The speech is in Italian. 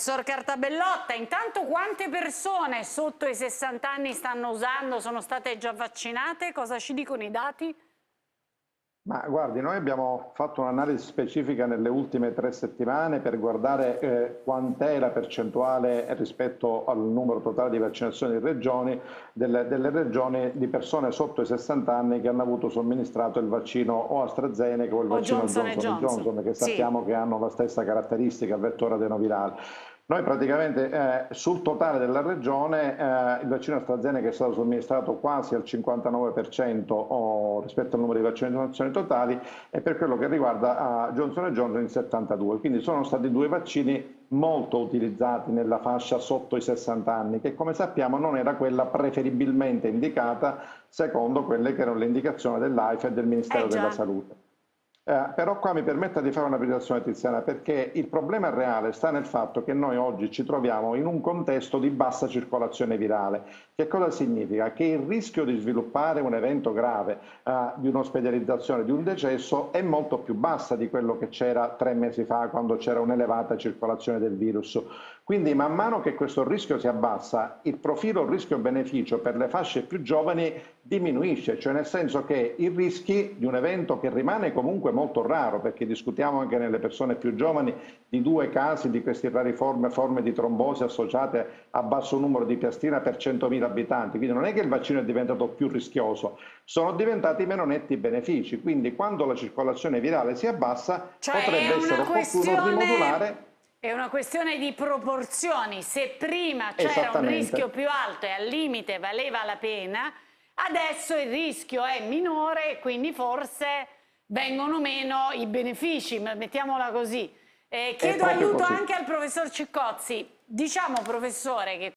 Professor Cartabellotta, intanto quante persone sotto i 60 anni stanno usando, sono state già vaccinate? Cosa ci dicono i dati? Ma guardi, noi abbiamo fatto un'analisi specifica nelle ultime 3 settimane per guardare quant'è la percentuale rispetto al numero totale di vaccinazioni di regioni, delle regioni di persone sotto i 60 anni che hanno avuto somministrato il vaccino o AstraZeneca o il O vaccino Johnson Johnson Johnson? Johnson, che Sì. sappiamo che hanno la stessa caratteristica, il vettore adenovirale. Noi praticamente sul totale della regione il vaccino AstraZeneca è stato somministrato quasi al 59% rispetto al numero di vaccinazioni totali, e per quello che riguarda Johnson Johnson il 72%. Quindi sono stati due vaccini molto utilizzati nella fascia sotto i 60 anni, che come sappiamo non era quella preferibilmente indicata secondo quelle che erano le indicazioni dell'AIFA e del Ministero della Già. Salute. Però qua mi permetta di fare una precisazione, Tiziana, perché il problema reale sta nel fatto che noi oggi ci troviamo in un contesto di bassa circolazione virale. Che cosa significa? Che il rischio di sviluppare un evento grave, di un'ospedalizzazione, di un decesso, è molto più bassa di quello che c'era 3 mesi fa, quando c'era un'elevata circolazione del virus. Quindi man mano che questo rischio si abbassa, il profilo rischio-beneficio per le fasce più giovani diminuisce, cioè nel senso che i rischi di un evento che rimane comunque molto raro, perché discutiamo anche nelle persone più giovani di 2 casi di queste rariforme forme di trombosi associate a basso numero di piastrina per 100.000 abitanti, quindi non è che il vaccino è diventato più rischioso, sono diventati meno netti i benefici, quindi quando la circolazione virale si abbassa potrebbe essere opportuno rimodulare. È una questione di proporzioni. Se prima c'era un rischio Esattamente. più alto e al limite valeva la pena, adesso il rischio è minore e quindi forse vengono meno i benefici, mettiamola così. È Chiedo proprio aiuto così. anche al professor Ciccozzi. Diciamo, professore, che